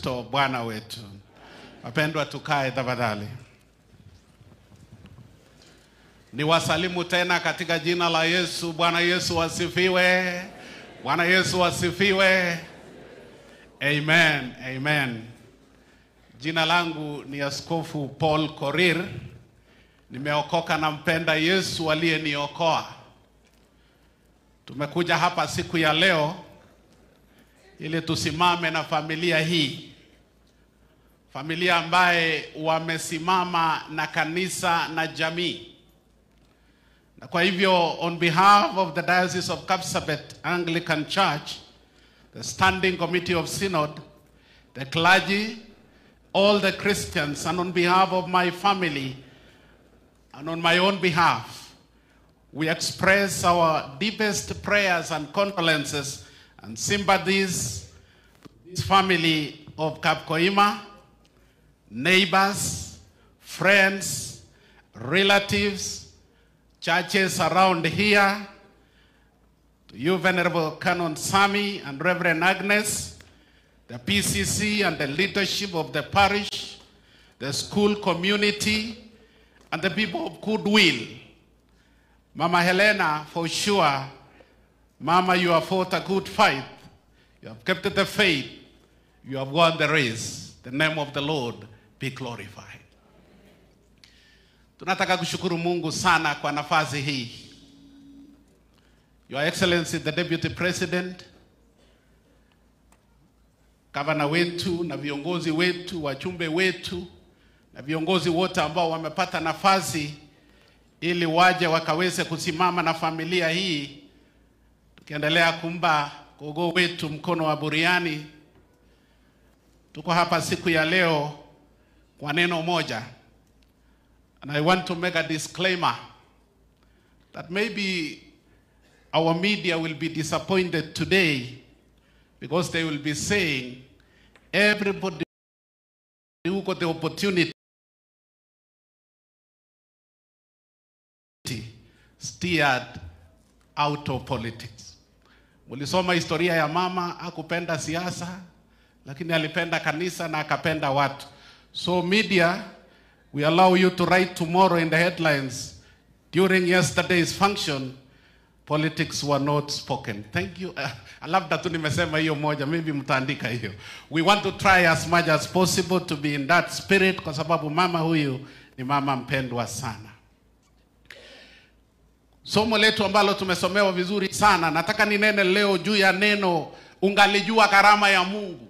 Kristo Bwana wetu. Wapendwa, tukae tafadhali. Ni wasalimu tena katika jina la Yesu. Bwana Yesu asifiwe. Bwana Yesu asifiwe. Amen. Amen. Jina langu ni Askofu Paul Korir. Nimeokoka na mpenda Yesu aliyeniokoa. Tumekuja hapa siku ya leo ili tusimame na familia hii. Familia ambaye wamesimama na kanisa na jamii. Na kwa hivyo, on behalf of the Diocese of Kapsabet Anglican Church, the Standing Committee of Synod, the clergy, all the Christians, and on behalf of my family, and on my own behalf, we express our deepest prayers and condolences and sympathies to this family of Kapkoima, neighbors, friends, relatives, churches around here, to you, Venerable Canon Sami and Reverend Agnes, the PCC and the leadership of the parish, the school community, and the people of goodwill. Mama Helena, for sure, Mama, you have fought a good fight. You have kept the faith. You have won the race. The name of the Lord be glorified. Tunataka kushukuru Mungu sana kwa nafasi hii. Your Excellency, the Deputy President, Gavana wetu na viongozi wetu, wachumbe wetu, na viongozi wote ambao wamepata nafasi ili waje wakaweze kusimama na familia hii, tukiendelea kumba gogo wetu mkono wa buriani. Tuko hapa siku ya leo kwa neno moja. And I want to make a disclaimer that maybe our media will be disappointed today because they will be saying everybody who got the opportunity steered out of politics. Mulisoma historia ya mama, hakupenda siasa, lakini alipenda kanisa na akapenda watu. So media, we allow you to write tomorrow in the headlines, during yesterday's function, politics were not spoken. Thank you. I love that nimesema hiyo moja, maybe mtaandika hiyo. We want to try as much as possible to be in that spirit, kwa sababu mama huyu ni mama mpendwa sana. Somo letu ambalo tumesomewa vizuri sana, nataka ninene leo juu ya neno ungalijua karama ya Mungu.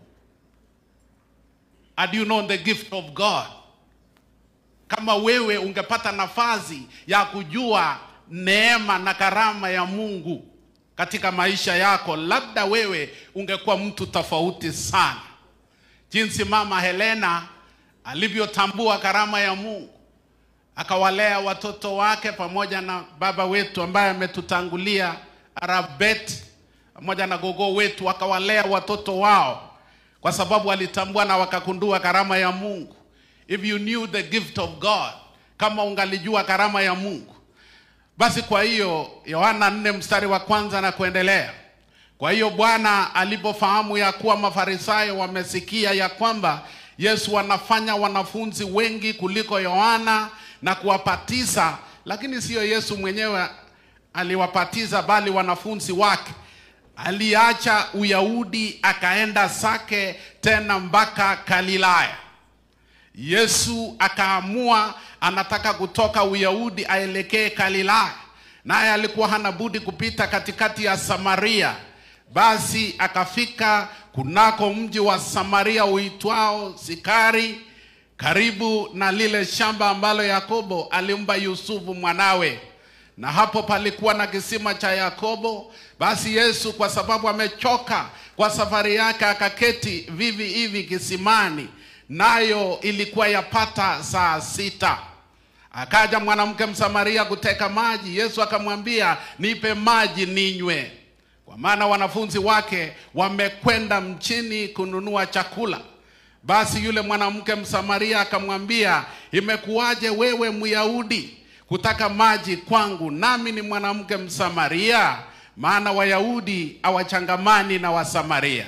Had you known the gift of God? Kama wewe ungepata nafasi ya kujua neema na karama ya Mungu katika maisha yako, labda wewe ungekuwa mtu tofauti sana. Jinsi mama Helena alivyotambua karama ya Mungu, akawalea watoto wake pamoja na baba wetu ambaye ametutangulia Arabet, pamoja na gogo wetu, akawalea watoto wao kwa sababu alitambua na wakakundua karama ya Mungu. If you knew the gift of God, kama ungalijua karama ya Mungu, basi kwa hiyo Yohana 4 mstari wa kwanza na kuendelea. Kwa hiyo Bwana alipofahamu ya kuwa Mafarisayo wamesikia ya kwamba Yesu anafanya wanafunzi wengi kuliko Yohana na kuwapatiza, lakini sio Yesu mwenyewe aliwapatiza bali wanafunzi wake, aliacha Uyahudi akaenda zake tena mpaka Galilaya. Yesu akaamua anataka kutoka Uyahudi aelekee Galilaya, naye alikuwa hana budi kupita katikati ya Samaria. Basi akafika kunako mji wa Samaria uitwao Sikari, karibu na lile shamba ambalo Yakobo alimpa Yusufu mwanawe. Na hapo palikuwa na kisima cha Yakobo. Basi Yesu, kwa sababu amechoka kwa safari yake, akaketi vivi hivi kisimani, nayo ilikuwa yapata saa 6. Akaja mwanamke Msamaria kuteka maji. Yesu akamwambia, nipe maji ninywe, kwa maana wanafunzi wake wamekwenda mchini kununua chakula. Basi yule mwanamke Msamaria akamwambia, imekuwaje wewe Myahudi kutaka maji kwangu, nami ni mwanamke Msamaria? Maana Wayahudi hawachangamani na Wasamaria.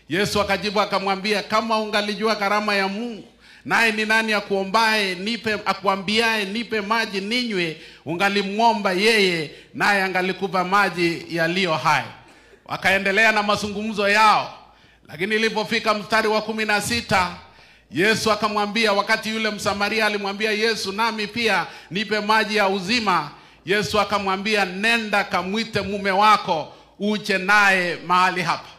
Yesu akajibu akamwambia, kama ungalijua karama ya Mungu, naye ni nani akuambiaye nipe maji ninywe, ungalimwomba yeye, naye angalikupa maji yaliyo hai. Wakaendelea na mazungumzo yao. Lakini ilipofika mstari wa 16, Yesu akamwambia, wakati yule Msamaria alimwambia Yesu, nami pia nipe maji ya uzima, Yesu akamwambia, nenda kamwite mume wako uje naye mahali hapa.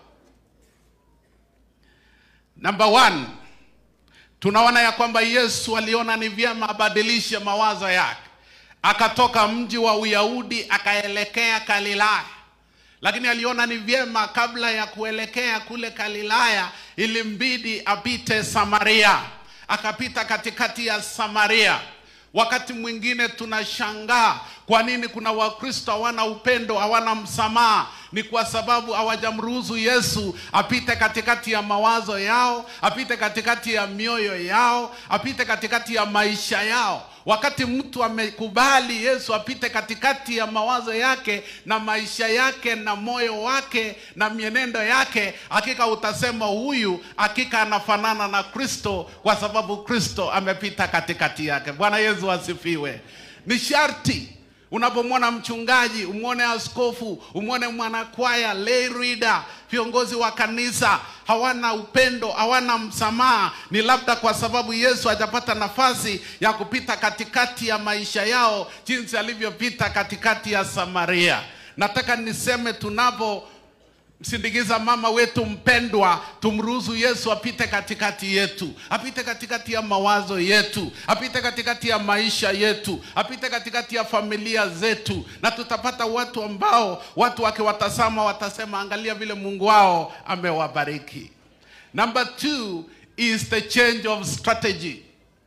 Number 1, tunaona ya kwamba Yesu aliona ni vyema abadilishe mawazo yake. Akatoka mji wa Uyahudi akaelekea Galilaya. Lakini aliona ni vyema kabla ya kuelekea kule Galilaya ilimbidi apite Samaria. Akapita katikati ya Samaria. Wakati mwingine tunashangaa kwa nini kuna Wakristo hawana upendo, hawana msamaha. Ni kwa sababu hawajamruhusu Yesu apite katikati ya mawazo yao, apite katikati ya mioyo yao, apite katikati ya maisha yao. Wakati mtu amekubali Yesu apite katikati ya mawazo yake na maisha yake na moyo wake na mienendo yake, hakika utasema huyu hakika anafanana na Kristo, kwa sababu Kristo amepita katikati yake. Bwana Yesu asifiwe. Ni sharti unapomwona mchungaji, umwone askofu, umwone mwanakwaya, lay reader, viongozi wa kanisa hawana upendo, hawana msamaha, ni labda kwa sababu Yesu hajapata nafasi ya kupita katikati ya maisha yao jinsi alivyopita katikati ya Samaria. Nataka niseme, tunapo msindikiza mama wetu mpendwa, tumruhusu Yesu apite katikati yetu, apite katikati ya mawazo yetu, apite katikati ya maisha yetu, apite katikati ya familia zetu, na tutapata watu ambao watu wakiwatazama watasema, angalia vile Mungu wao amewabariki. Number 2 is the change of strategy.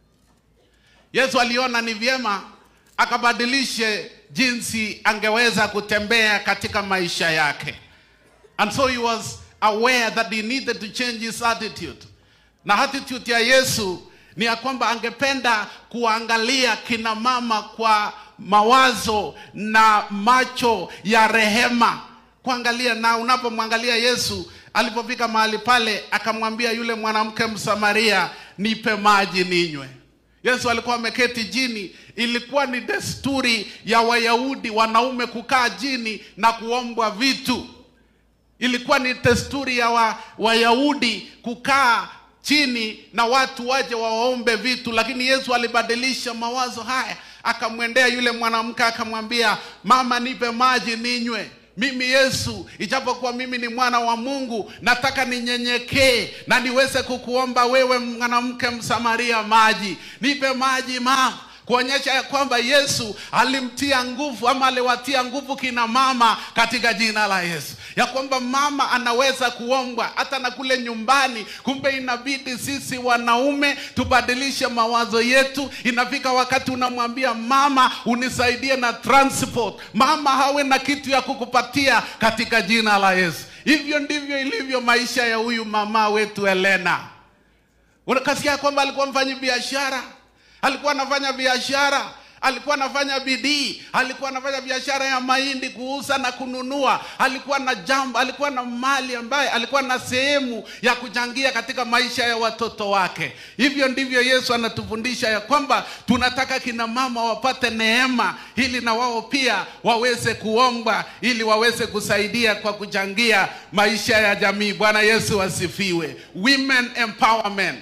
Yesu aliona ni vyema akabadilishe jinsi angeweza kutembea katika maisha yake. And so he was aware that he needed to change his attitude. Na attitude ya Yesu ni ya kwamba angependa kuangalia kina mama kwa mawazo na macho ya rehema. Kuangalia, na unapomwangalia Yesu alipofika mahali pale akamwambia yule mwanamke Msamaria, nipe maji ninywe. Yesu alikuwa ameketi chini. Ilikuwa ni desturi ya Wayahudi wanaume kukaa chini na kuombwa vitu. Ilikuwa ni desturi ya Wayahudi kukaa chini na watu waje waombe vitu. Lakini Yesu alibadilisha mawazo haya. Akamwendea yule mwanamke akamwambia, mama, nipe maji ninywe. Mimi Yesu, ijapokuwa mimi ni mwana wa Mungu, nataka ninyenyekee na niweze kukuomba wewe mwanamke Msamaria maji. Nipe maji mama. Kuonyesha ya kwamba Yesu alimtia nguvu, ama aliwatia nguvu kina mama katika jina la Yesu. Ya kwamba mama anaweza kuombwa hata na kule nyumbani. Kumbe inabidi sisi wanaume tubadilishe mawazo yetu. Inafika wakati unamwambia mama, unisaidie na transport. Mama hawe na kitu ya kukupatia katika jina la Yesu. Hivyo ndivyo ilivyo maisha ya huyu mama wetu Helena. Unakasikia kwamba alikuwa mfanyi biashara. Alikuwa anafanya biashara, alikuwa anafanya bidii, alikuwa anafanya biashara ya mahindi kuuza na kununua. Alikuwa na jambo, alikuwa na mali ambaye alikuwa na sehemu ya kuchangia katika maisha ya watoto wake. Hivyo ndivyo Yesu anatufundisha ya kwamba tunataka kina mama wapate neema ili na wao pia waweze kuomba, ili waweze kusaidia kwa kuchangia maisha ya jamii. Bwana Yesu asifiwe. Women empowerment.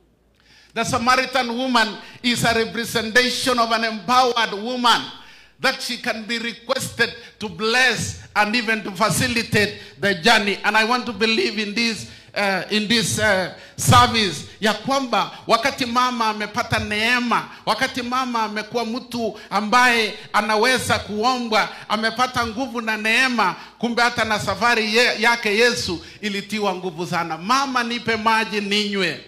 The Samaritan woman is a representation of an empowered woman, that she can be requested to bless and even to facilitate the journey. And I want to believe in this service ya kwamba wakati mama amepata neema, wakati mama amekuwa mtu ambaye anaweza kuomba, amepata nguvu na neema, kumbe hata na safari yake Yesu ilitiwa nguvu sana. Mama, nipe maji ninywe.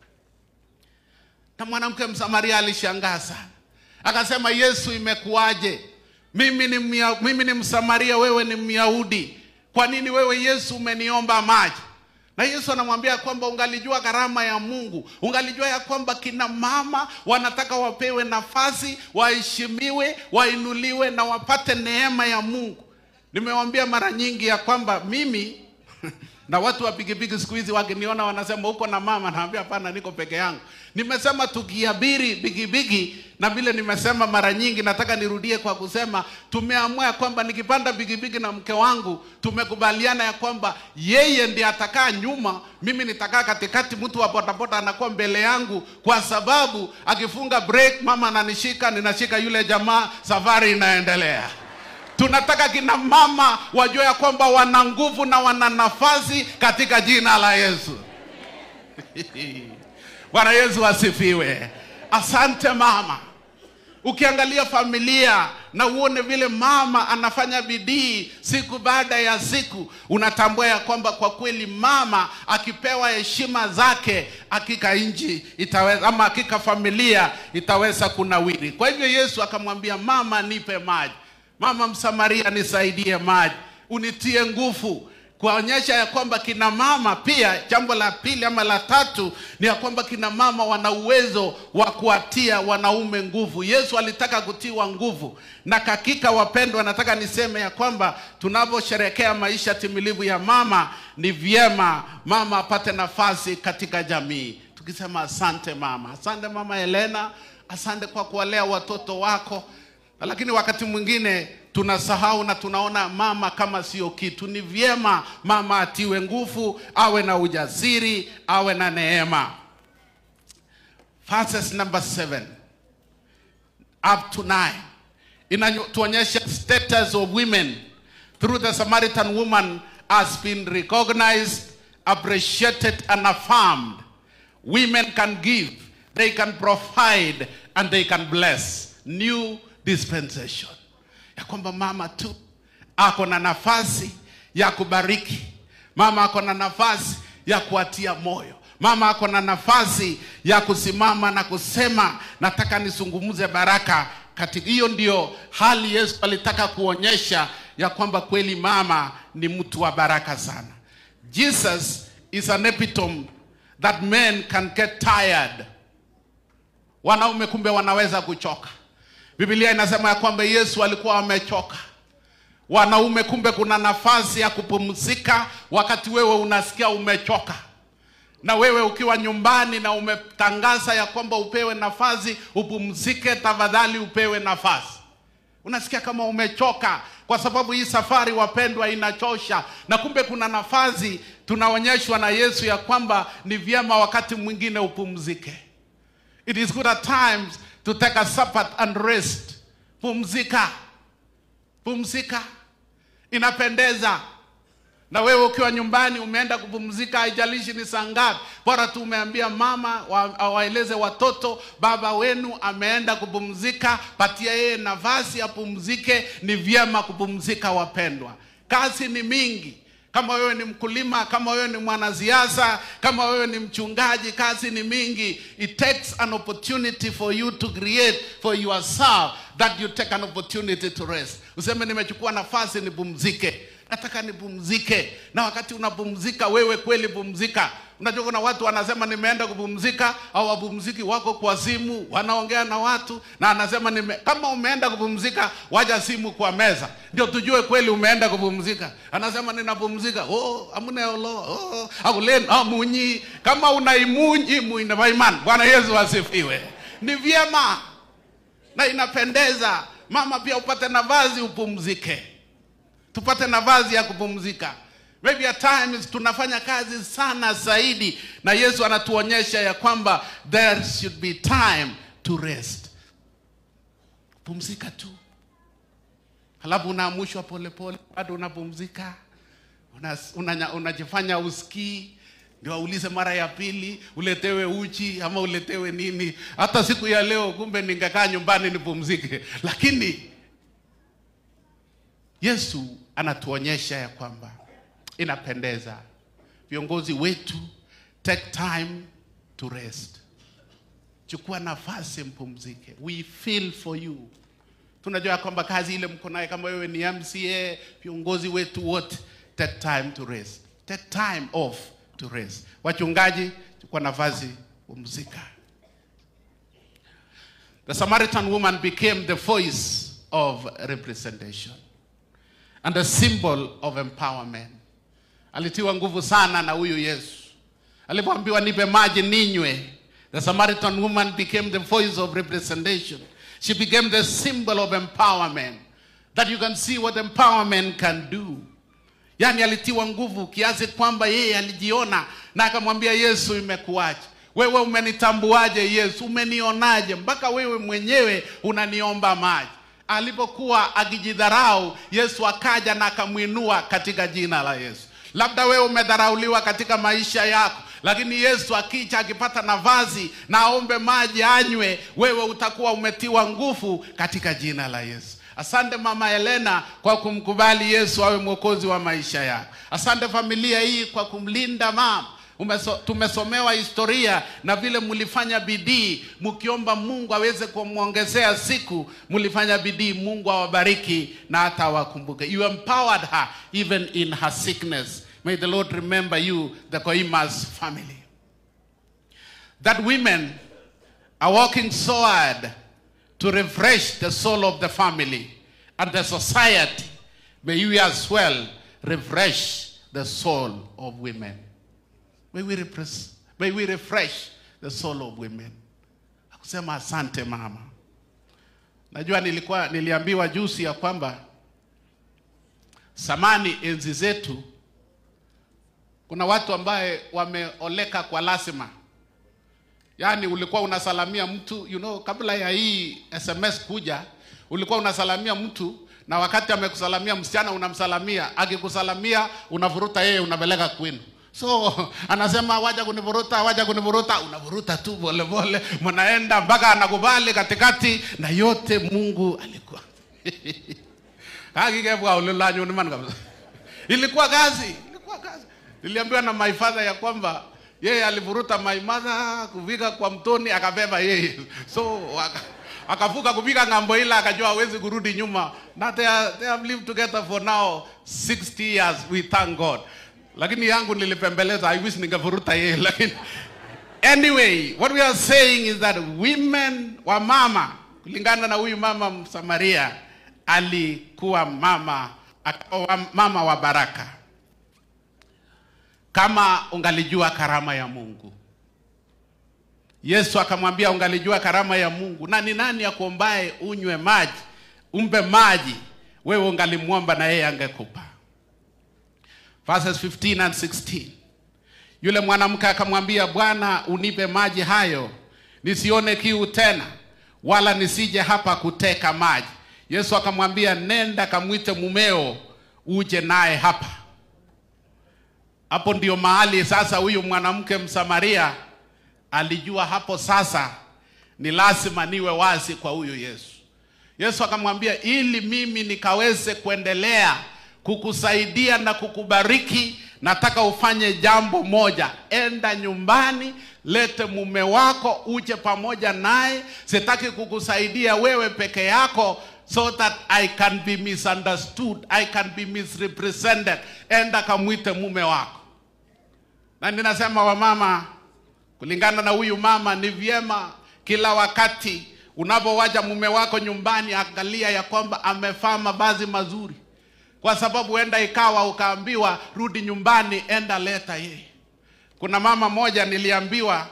Na mwanamke Msamaria alishangaa sana. Akasema, Yesu, imekuaje? Mimi ni Msamaria, wewe ni Myahudi. Kwa nini wewe Yesu umeniomba maji? Na Yesu anamwambia kwamba ungalijua gharama ya Mungu, ungalijua ya kwamba kina mama wanataka wapewe nafasi, waheshimiwe, wainuliwe na wapate neema ya Mungu. Nimewambia mara nyingi ya kwamba mimi Na watu wa pikipiki siku hizi wakiniona wanasema uko na mama, naambia hapana, niko peke yangu. Nimesema tukiabiri pikipiki, na vile nimesema mara nyingi, nataka nirudie kwa kusema tumeamua kwamba nikipanda pikipiki na mke wangu, tumekubaliana ya kwamba yeye ndiye atakaa nyuma, mimi nitakaa katikati, mtu wa bodaboda anakuwa mbele yangu, kwa sababu akifunga break mama ananishika, ninashika yule jamaa, safari inaendelea. Tunataka kina mama wajue ya kwamba wana nguvu na wana nafasi katika jina la Yesu. Bwana Yesu asifiwe. Asante mama. Ukiangalia familia na uone vile mama anafanya bidii siku baada ya siku, unatambua ya kwamba kwa kweli mama akipewa heshima zake, hakika nchi itaweza, ama hakika familia itaweza kunawiri. Kwa hivyo Yesu akamwambia mama, nipe maji. Mama Msamaria, nisaidie maji, unitie nguvu. Kuonyesha ya kwamba kina mama pia, jambo la pili ama la tatu, ni ya kwamba kina mama wana uwezo wa kuatia wanaume nguvu. Yesu alitaka kutiwa nguvu. Na hakika wapendwa, nataka niseme ya kwamba tunaposherehekea maisha timilivu ya mama, ni vyema mama apate nafasi katika jamii. Tukisema asante mama. Asante mama Helena, asante kwa kuwalea watoto wako. Lakini wakati mwingine tunasahau na tunaona mama kama sio kitu. Ni vyema mama atiwe nguvu, awe na ujasiri, awe na neema. Verses number 7 up to 9 inatuonyesha status of women through the Samaritan woman has been recognized, appreciated and affirmed. Women can give, they can provide and they can bless. New dispensation. Ya kwamba mama tu ako na nafasi ya kubariki. Mama ako na nafasi ya kuatia moyo. Mama ako na nafasi ya kusimama na kusema nataka nisungumuze baraka katika. Hiyo ndio hali Yesu alitaka kuonyesha ya kwamba kweli mama ni mtu wa baraka sana. Jesus is an epitome that men can get tired. Wanaume kumbe wanaweza kuchoka. Biblia inasema ya kwamba Yesu alikuwa amechoka. Wanaume kumbe kuna nafasi ya kupumzika wakati wewe unasikia umechoka. Na wewe ukiwa nyumbani na umetangaza ya kwamba upewe nafasi upumzike, tafadhali upewe nafasi. Unasikia kama umechoka kwa sababu hii safari wapendwa inachosha. Na kumbe kuna nafasi tunaonyeshwa na Yesu ya kwamba ni vyema wakati mwingine upumzike. It is good at times to take a Sabbath and rest. Pumzika. Pumzika. Inapendeza. Na wewe ukiwa nyumbani umeenda kupumzika, haijalishi ni saa ngapi, bora tu umeambia mama waeleze watoto baba wenu ameenda kupumzika, patia yeye nafasi ya pumzike. Ni vyema kupumzika wapendwa. Kazi ni mingi. Kama wewe ni mkulima, kama wewe ni mwanasiasa, kama wewe ni mchungaji, kazi ni mingi. It takes an opportunity for you to create for yourself that you take an opportunity to rest. Useme nimechukua nafasi nipumzike. Nataka nipumzike. Na wakati unapumzika wewe kweli pumzika. Unajua kuna watu wanasema nimeenda kupumzika, au wapumziki wako kwa simu, wanaongea na watu na anasema kama umeenda kupumzika, waja simu kwa meza. Ndio tujue kweli umeenda kupumzika. Anasema ninapumzika. Amune olo. Akulen amunyi. Kama unaimunyi muina baiman. Bwana Yesu asifiwe. Ni vyema na inapendeza mama pia upate nafasi upumzike. Tupate nafasi ya kupumzika. Maybe at times tunafanya kazi sana zaidi, na Yesu anatuonyesha ya kwamba there should be time to rest. Pumzika tu. Halafu unaamushwa pole pole, bado unapumzika. Unajifanya usikii, ndio aulize mara ya pili uletewe uchi ama uletewe nini. Hata siku ya leo kumbe ningekaa nyumbani nipumzike. Lakini Yesu anatuonyesha ya kwamba inapendeza viongozi wetu take time to rest. Chukua nafasi mpumzike. We feel for you. Tunajua kwamba kazi ile mko nayo, kama wewe ni MCA, viongozi wetu wote take time to rest. Take time off to rest. Wachungaji, chukua nafasi pumzika. The Samaritan woman became the voice of representation and a symbol of empowerment. alitiwa nguvu sana na huyu Yesu. Alipoambiwa nipe maji ninywe, the Samaritan woman became the voice of representation. She became the symbol of empowerment. That you can see what empowerment can do. Yani alitiwa nguvu kiasi kwamba yeye alijiona na akamwambia Yesu, imekuaje? Wewe umenitambuaje Yesu? Umenionaje mpaka wewe mwenyewe unaniomba maji? Alipokuwa akijidharau, Yesu akaja na akamuinua katika jina la Yesu. Labda wewe umedharauliwa katika maisha yako, lakini Yesu akija akipata nafasi na aombe maji anywe, wewe utakuwa umetiwa nguvu katika jina la Yesu. Asante Mama Helena kwa kumkubali Yesu awe mwokozi wa maisha yako. Asante familia hii kwa kumlinda mama. Tumesomewa historia na vile mlifanya bidii mkiomba Mungu aweze kumuongezea siku. Mlifanya bidii, Mungu awabariki na hata awakumbuke. You empowered her even in her sickness. May the Lord remember you, the Koimas family. That women are working so hard to refresh the soul of the family and the society. May you as well refresh the soul of women. May we refresh the soul of women. Akusema asante mama. Najua niliambiwa juzi ya kwamba samani enzi zetu kuna watu ambaye wameoleka kwa lazima. Yani ulikuwa unasalamia mtu, kabla ya hii SMS kuja, ulikuwa unasalamia mtu na wakati amekusalamia msichana unamsalamia, akikusalamia unavuruta yeye unapeleka kwenu. So anasema waja kunivuruta, unavuruta tu pole pole, mnaenda mpaka anakubali katikati, na yote Mungu alikuwa. Hakika ulilanyo ni maana kabisa. Ilikuwa kazi. Niliambiwa na my father ya kwamba yeye alivuruta my mother kufika kwa mtoni akabeba yeye. So akavuka kufika ngambo ile akajua hawezi kurudi nyuma. Na they have lived together for now 60 years, we thank God. Lakini yangu nilipembeleza, I wish ningevuruta yeye. Lakini anyway, what we are saying is that women wa mama, kulingana na huyu mama Msamaria, alikuwa mama wa baraka. Kama ungalijua karama ya Mungu. Yesu akamwambia ungalijua karama ya Mungu, na ni nani akuombaye unywe maji, umpe maji, wewe ungalimuomba na yeye angekupa. Verses 15 and 16. Yule mwanamke akamwambia, Bwana, unipe maji hayo nisione kiu tena, wala nisije hapa kuteka maji. Yesu akamwambia, nenda kamwite mumeo uje naye hapa. Hapo ndio mahali sasa huyu mwanamke Msamaria alijua hapo sasa ni lazima niwe wazi kwa huyu Yesu. Yesu akamwambia, ili mimi nikaweze kuendelea kukusaidia na kukubariki, nataka ufanye jambo moja. Enda nyumbani, lete mume wako uje pamoja naye. Sitaki kukusaidia wewe peke yako so that I can be misunderstood, I can be misrepresented. Enda kamwite mume wako. Na ninasema wamama, kulingana na huyu mama, ni vyema kila wakati unapowaja mume wako nyumbani, angalia ya kwamba amevaa mavazi mazuri. Kwa sababu enda ikawa ukaambiwa rudi nyumbani, enda leta yeye. Kuna mama moja niliambiwa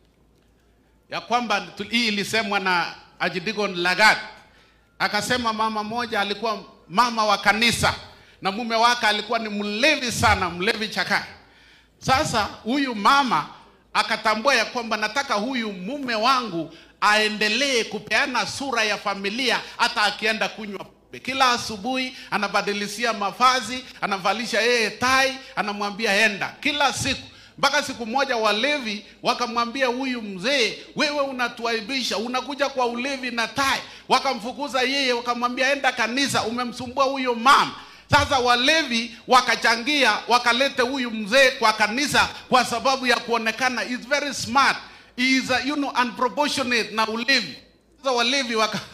ya kwamba hii ilisemwa na Ajidigon Lagat. Akasema mama moja alikuwa mama wa kanisa na mume wake alikuwa ni mlevi sana, mlevi chaka. Sasa huyu mama akatambua ya kwamba nataka huyu mume wangu aendelee kupeana sura ya familia hata akienda kunywa. Kila asubuhi anabadilishia mavazi, anavalisha yeye tai, anamwambia enda kila siku. Mpaka siku moja walevi wakamwambia huyu mzee, wewe unatuaibisha, unakuja kwa ulevi na tai. Wakamfukuza yeye, wakamwambia enda kanisa, umemsumbua huyo mama. Sasa walevi wakachangia, wakalete huyu mzee kwa kanisa kwa sababu ya kuonekana is very smart, is unproportionate na ulevi. Sasa walevi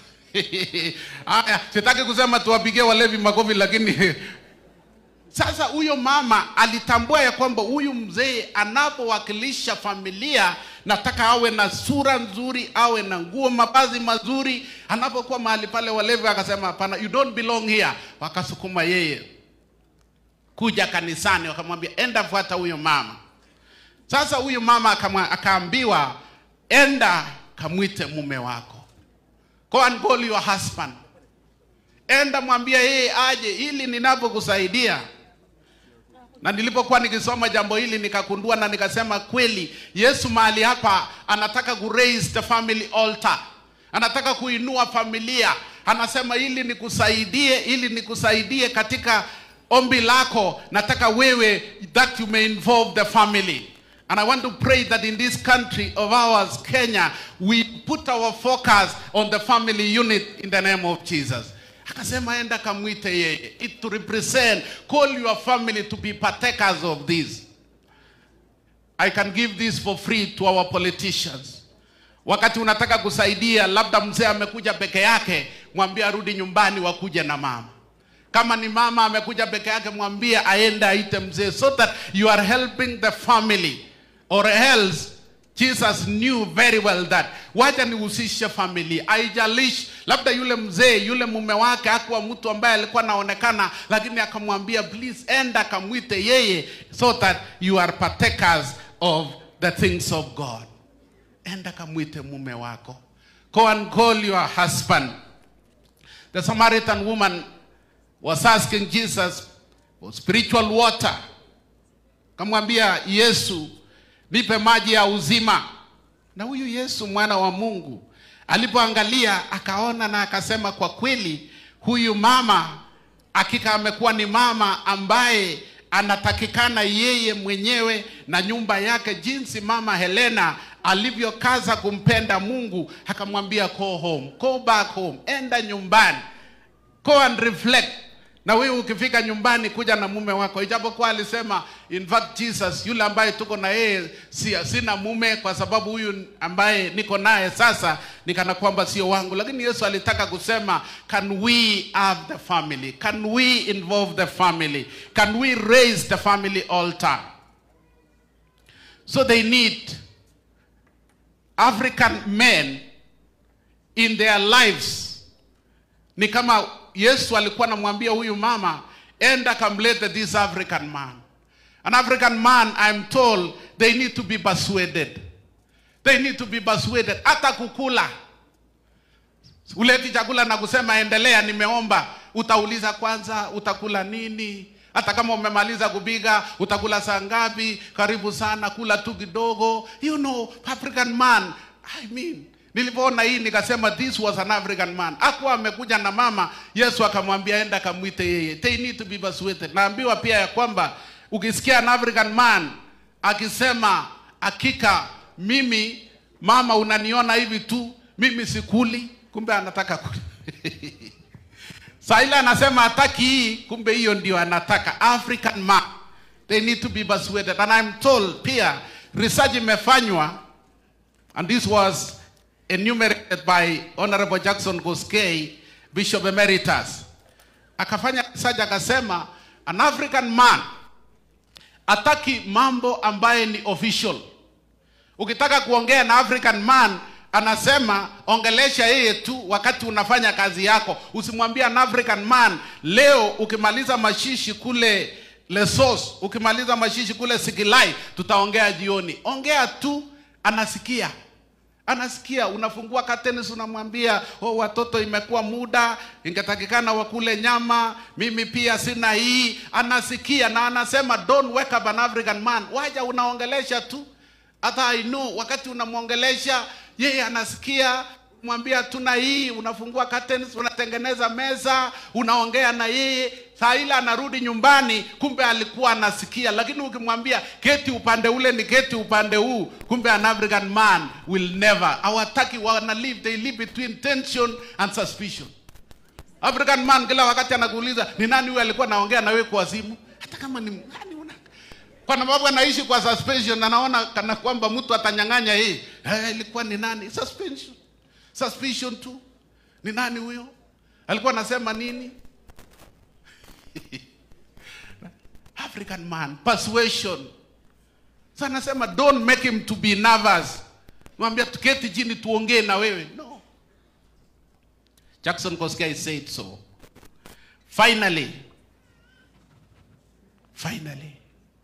sitaki kusema tuwapigie walevi makofi, lakini sasa huyo mama alitambua ya kwamba huyu mzee anapowakilisha familia, nataka awe na sura nzuri, awe na nguo mavazi mazuri. Anapokuwa mahali pale walevi akasema hapana, you don't belong here. Wakasukuma yeye kuja kanisani, wakamwambia enda fuata huyo mama. Sasa huyu mama akaambiwa enda kamwite mume wako. Go and call your husband. Enda mwambie yeye aje ili ninapokusaidia. Na nilipokuwa nikisoma jambo hili nikakundua na nikasema kweli Yesu mahali hapa anataka ku raise the family altar. Anataka kuinua familia. Anasema ili nikusaidie katika ombi lako, nataka wewe that you may involve the family. And I want to pray that in this country of ours, Kenya, we put our focus on the family unit in the name of Jesus. Akasema enda kamwite yeye. It to represent, call your family to be partakers of this. I can give this for free to our politicians. Wakati unataka kusaidia, labda mzee amekuja peke yake, mwambie arudi nyumbani wakuje na mama. Kama ni mama amekuja peke yake, mwambie aende aite mzee, so that you are helping the family. Or else Jesus knew very well that wacha nihusishe familia. Haijalishi labda yule mzee, yule mume wake hakuwa mtu ambaye alikuwa anaonekana, lakini akamwambia please enda kamwite yeye, so that you are partakers of the things of God. Enda kamwite mume wako. Go and call your husband. The Samaritan woman was asking Jesus for spiritual water. Kamwambia Yesu, nipe maji ya uzima. Na huyu Yesu mwana wa Mungu alipoangalia akaona na akasema kwa kweli huyu mama hakika amekuwa ni mama ambaye anatakikana yeye mwenyewe na nyumba yake, jinsi mama Helena alivyokaza kumpenda Mungu. Akamwambia go home, go back home, enda nyumbani, go and reflect. Na wewe ukifika nyumbani kuja na mume wako. Ijapokuwa alisema in fact Jesus, yule ambaye tuko na yeye sina mume, kwa sababu huyu ambaye niko naye sasa nikana kwamba sio wangu. Lakini Yesu alitaka kusema, can we have the family? Can we involve the family? Can we raise the family altar? So they need African men in their lives. Ni kama Yesu alikuwa anamwambia huyu mama, enda kamlete this African man. An African man, I'm told, they need to be persuaded. They need to be persuaded. Hata kukula. Uleti chakula na kusema endelea nimeomba. Utauliza kwanza utakula nini? Hata kama umemaliza kupiga, utakula saa ngapi? Karibu sana, kula tu kidogo. You know, African man, I mean, nilipoona hii nikasema this was an African man. Hakuwa amekuja na mama. Yesu akamwambia enda kamwite yeye. They need to be persuaded. Naambiwa pia ya kwamba ukisikia an African man akisema hakika mimi mama unaniona hivi tu, mimi sikuli, kumbe anataka kula. Saila anasema hataki hii, kumbe hiyo ndio anataka. African man, they need to be persuaded. And I'm told pia research imefanywa, and this was enumerated by Honorable Jackson Goskei, Bishop Emeritus. Akafanya research akasema an African man ataki mambo ambaye ni official. Ukitaka kuongea na African man, anasema ongelesha yeye tu wakati unafanya kazi yako. Usimwambie an African man, leo ukimaliza mashishi kule Lesos, ukimaliza mashishi kule Sikilai, tutaongea jioni. Ongea tu, anasikia. Anasikia. Unafungua curtains unamwambia, oh watoto imekuwa muda, ingetakikana wakule nyama, mimi pia sina hii. Anasikia na anasema don't wake up an African man. Waja unaongelesha tu. Hata I know wakati unamuongelesha yeye anasikia. Mwambia tuna hii, unafungua curtains, unatengeneza meza, unaongea na yeye. Saa ile anarudi nyumbani, kumbe alikuwa anasikia. Lakini ukimwambia keti upande ule ni keti upande huu, kumbe an African man will never. Hawataki, wana live, they live between tension and suspicion. African man kila wakati anakuuliza ni nani huyu alikuwa anaongea na wewe kwa simu, hata kama ni nani una. Kwa sababu anaishi kwa suspicion, anaona kana kwamba mtu atanyang'anya hii. Ilikuwa ni nani? Suspension. Suspicion tu. Ni nani huyo? Alikuwa anasema nini? African man, persuasion. Sasa anasema don't make him to be nervous. Mwambia tuketi chini tuongee na wewe. No. Jackson Koskei said so. Finally, Finally,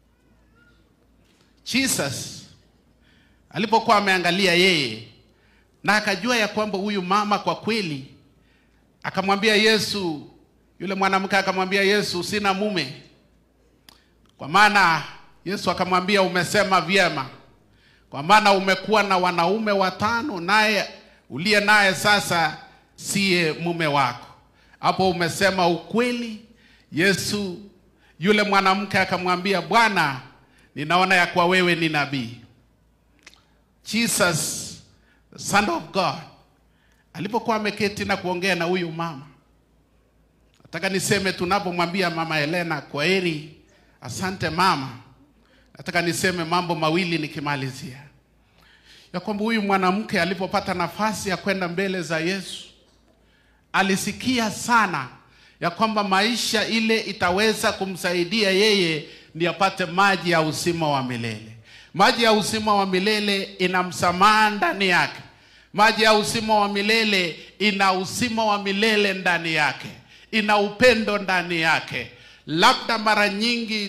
Jesus alipokuwa ameangalia yeye na akajua ya kwamba huyu mama kwa kweli, akamwambia Yesu, yule mwanamke akamwambia Yesu, sina mume. Kwa maana Yesu akamwambia, umesema vyema, kwa maana umekuwa na wanaume 5, naye uliye naye sasa siye mume wako. Hapo umesema ukweli. Yesu, yule mwanamke akamwambia, Bwana, ninaona ya kuwa wewe ni nabii. Jesus, the Son of God, alipokuwa ameketi na kuongea na huyu mama, nataka niseme tunapomwambia Mama Helena kwaheri, asante mama, nataka niseme mambo mawili nikimalizia. Ya kwamba huyu mwanamke alipopata nafasi ya kwenda mbele za Yesu, alisikia sana ya kwamba maisha ile itaweza kumsaidia yeye ni apate maji ya uzima wa milele. Maji ya uzima wa milele ina msamaha ndani yake. Maji ya uzima wa milele ina uzima wa milele ndani yake. Ina upendo ndani yake. Labda mara nyingi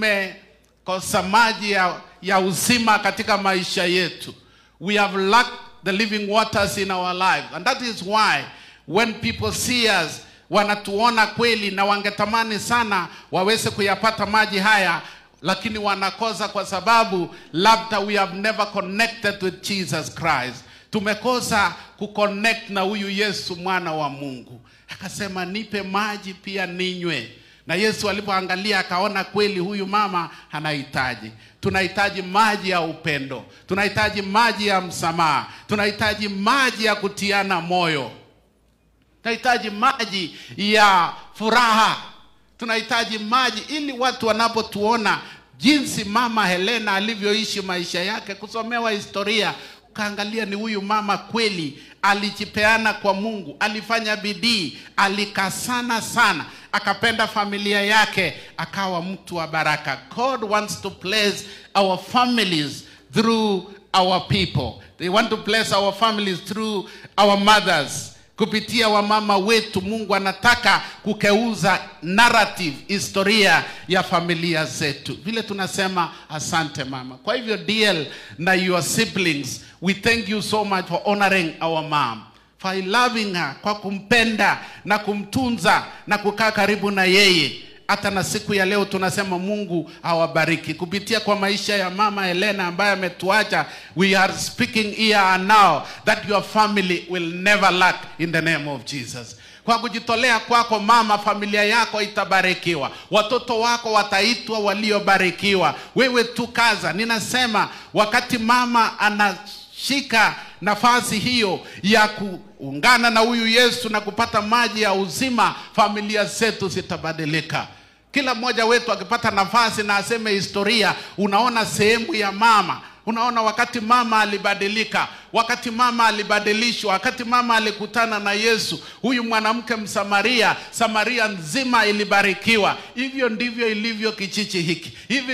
tumekosa maji ya uzima katika maisha yetu. We have lacked the living waters in our lives. And that is why when people see us, wanatuona kweli na wangetamani sana waweze kuyapata maji haya, lakini wanakosa kwa sababu labda we have never connected with Jesus Christ. Tumekosa kuconnect na huyu Yesu mwana wa Mungu. Akasema, nipe maji pia ninywe. Na Yesu alipoangalia akaona kweli huyu mama anahitaji. Tunahitaji maji ya upendo. Tunahitaji maji ya msamaha. Tunahitaji maji ya kutiana moyo. Tunahitaji maji ya furaha. Tunahitaji maji ili watu wanapotuona jinsi Mama Helena alivyoishi maisha yake, kusomewa historia, ukaangalia ni huyu mama kweli alijipeana kwa Mungu, alifanya bidii, alikasana sana, akapenda familia yake, akawa mtu wa baraka. God wants to bless our families through our people. They want to bless our families through our mothers. Kupitia wamama wetu Mungu anataka kukeuza narrative, historia ya familia zetu. Vile tunasema asante mama. Kwa hivyo DL na your siblings, we thank you so much for honoring our mom, for loving her, kwa kumpenda na kumtunza na kukaa karibu na yeye. Hata na siku ya leo tunasema Mungu awabariki. Kupitia kwa maisha ya Mama Helena ambaye ametuacha, we are speaking here and now that your family will never lack in the name of Jesus. Kwa kujitolea kwako mama, familia yako itabarikiwa. Watoto wako wataitwa waliobarikiwa. Wewe tu kaza. Ninasema wakati mama anashika nafasi hiyo ya kuungana na huyu Yesu na kupata maji ya uzima, familia zetu zitabadilika. Kila mmoja wetu akipata nafasi na aseme historia, unaona sehemu ya mama. Unaona wakati mama alibadilika, wakati mama alibadilishwa, wakati mama alikutana na Yesu, huyu mwanamke Msamaria, Samaria nzima ilibarikiwa. Hivyo ndivyo ilivyo kijiji hiki. Hivi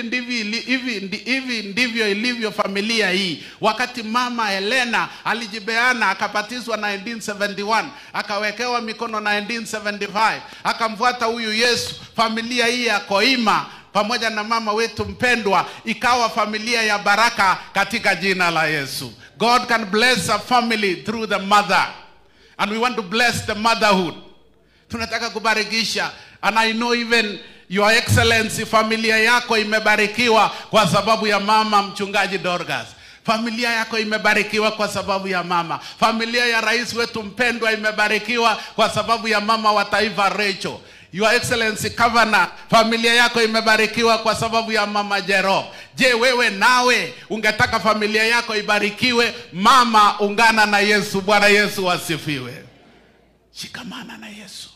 ndivyo ilivyo familia hii. Wakati Mama Helena alijibeana, akabatizwa 1971, akawekewa mikono 1975, akamfuata huyu Yesu, familia hii ya Koima pamoja na mama wetu mpendwa ikawa familia ya baraka katika jina la Yesu. God can bless a family through the mother, and we want to bless the motherhood. Tunataka kubarikisha, and I know even your excellency, familia yako imebarikiwa kwa sababu ya mama mchungaji Dorcas. Familia yako imebarikiwa kwa sababu ya mama. Familia ya rais wetu mpendwa imebarikiwa kwa sababu ya mama wa taifa Rachel. Your Excellency Governor, familia yako imebarikiwa kwa sababu ya Mama Jero. Je, wewe nawe ungetaka familia yako ibarikiwe? Mama, ungana na Yesu. Bwana Yesu asifiwe. Shikamana na Yesu.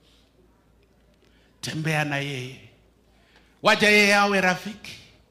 Tembea na yeye. Wacha yeye awe rafiki.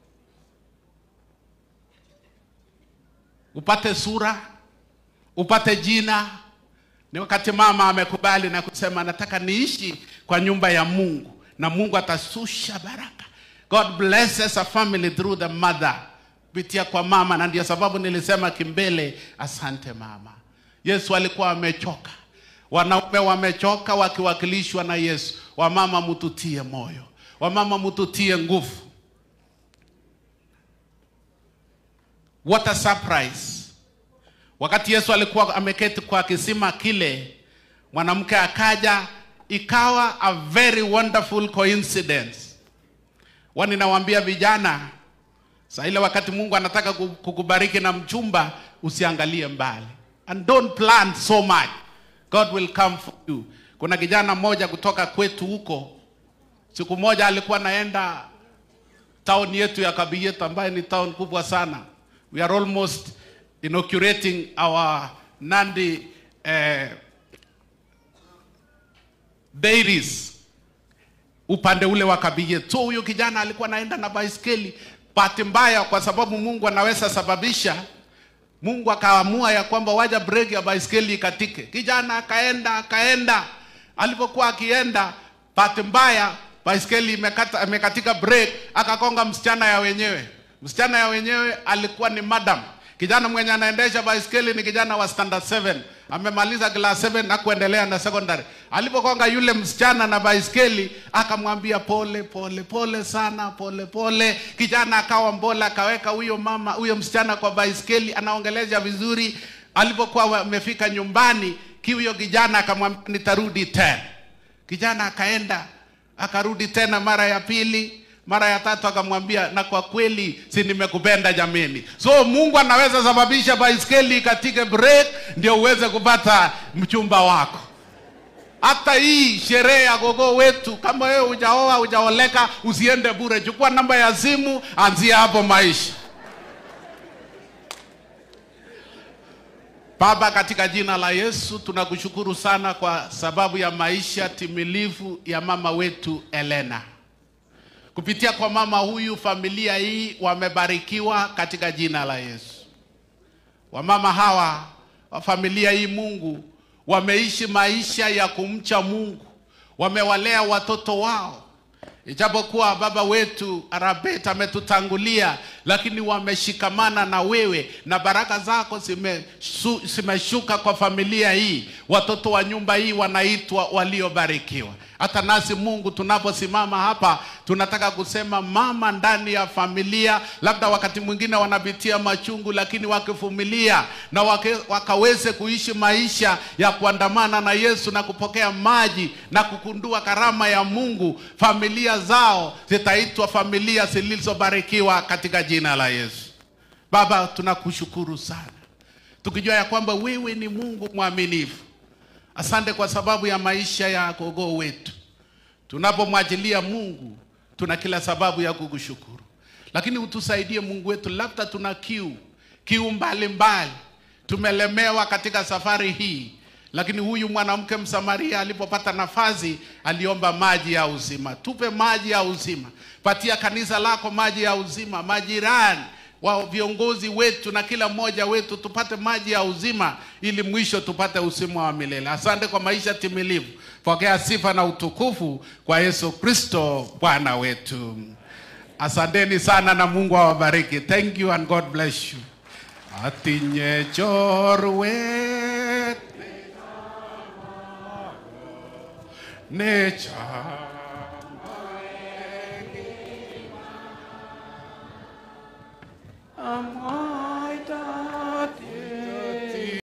Upate sura, upate jina. Ni wakati mama amekubali na kusema nataka niishi kwa nyumba ya Mungu, na Mungu atasusha baraka. God blesses a family through the mother, kupitia kwa mama. Na ndio sababu nilisema kimbele, asante mama. Yesu alikuwa amechoka, wanaume wamechoka wakiwakilishwa na Yesu. Wamama mtutie moyo, Wamama mututie nguvu. What a surprise. Wakati Yesu alikuwa ameketi kwa kisima kile, mwanamke akaja, ikawa a very wonderful coincidence. Ninawaambia vijana, saa ile wakati Mungu anataka kukubariki na mchumba, usiangalie mbali. And don't plan so much. God will come for you. Kuna kijana mmoja kutoka kwetu huko, siku moja alikuwa naenda town yetu ya Kabiyet, ambayo ni town kubwa sana. We are almost inaugurating our Nandi dairies upande ule wa Kabiyet. So huyo kijana alikuwa naenda na baiskeli. Bahati mbaya, kwa sababu Mungu anaweza sababisha, Mungu akaamua ya kwamba waja breki ya baiskeli ikatike. Kijana akaenda. Alipokuwa akienda, bahati mbaya baiskeli imekatika breki, akakonga msichana ya wenyewe. Msichana ya wenyewe alikuwa ni madam. Kijana mwenye anaendesha baiskeli ni kijana wa standard 7. Amemaliza class 7 na kuendelea na secondary. Alipokonga yule msichana na baiskeli, akamwambia pole sana, pole. Kijana akawa mbola, akaweka huyo msichana kwa baiskeli, anaongeleza vizuri. Alipokuwa amefika nyumbani, huyo kijana akamwambia nitarudi tena. Kijana akaenda, akarudi tena mara ya pili, mara ya tatu, akamwambia na kwa kweli si nimekupenda jameni. So Mungu anaweza sababisha baiskeli katike break ndio uweze kupata mchumba wako. Hata hii sherehe ya gogo wetu, kama wewe hujaoa hujaoleka, usiende bure. Chukua namba ya simu, anzia hapo maisha. Baba, katika jina la Yesu tunakushukuru sana kwa sababu ya maisha timilifu ya mama wetu Elena. Kupitia kwa mama huyu, familia hii wamebarikiwa katika jina la Yesu. Wamama hawa wa familia hii, Mungu, wameishi maisha ya kumcha Mungu. Wamewalea watoto wao. Ijapokuwa baba wetu Arabet ametutangulia, lakini wameshikamana na wewe, na baraka zako zimeshuka kwa familia hii. Watoto wa nyumba hii wanaitwa waliobarikiwa. Hata nasi Mungu, tunaposimama hapa, tunataka kusema mama ndani ya familia, labda wakati mwingine wanapitia machungu, lakini wakivumilia na wakaweze kuishi maisha ya kuandamana na Yesu na kupokea maji na kukundua karama ya Mungu, familia zao zitaitwa familia zilizobarikiwa katika jina la Yesu. Baba, tunakushukuru sana, tukijua ya kwamba wewe ni Mungu mwaminifu. Asante kwa sababu ya maisha ya gogo wetu. Tunapomwajilia Mungu, tuna kila sababu ya kukushukuru. Lakini utusaidie Mungu wetu, labda tuna kiu mbalimbali. Tumelemewa katika safari hii. Lakini huyu mwanamke Msamaria alipopata nafasi, aliomba maji ya uzima. Tupe maji ya uzima. Patia kanisa lako maji ya uzima. Majirani, wa viongozi wetu na kila mmoja wetu tupate maji ya uzima, ili mwisho tupate uzima wa milele. Asante kwa maisha timilifu. Pokea sifa na utukufu kwa Yesu Kristo Bwana wetu. Asanteni sana na Mungu awabariki. Thank you and God bless you. Atinye chorwet necha